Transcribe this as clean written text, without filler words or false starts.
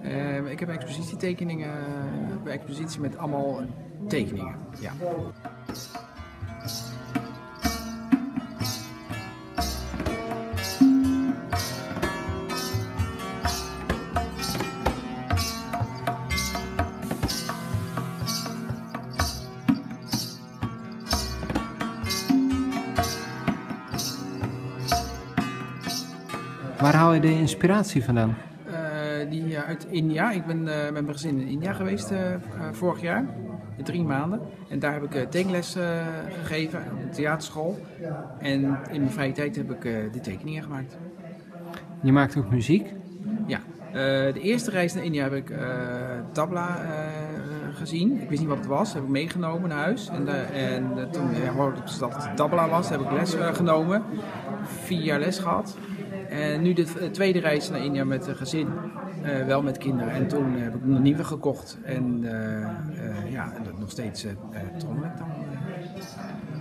Ik heb expositietekeningen, een expositie met allemaal tekeningen. Ja. Waar haal je de inspiratie vandaan? Die uit India. Ik ben met mijn gezin in India geweest vorig jaar. 3 maanden. En daar heb ik tekenles gegeven op een theaterschool. En in mijn vrije tijd heb ik de tekeningen gemaakt. Je maakt ook muziek? Ja. De eerste reis naar India heb ik tabla gezien. Ik wist niet wat het was. Heb ik meegenomen naar huis. En toen hoorde ik dat het tabla was. Heb ik les genomen. 4 jaar les gehad. En nu de tweede reis naar India met een gezin, wel met kinderen. En toen heb ik een nieuwe gekocht. En nog steeds trommel ik dan.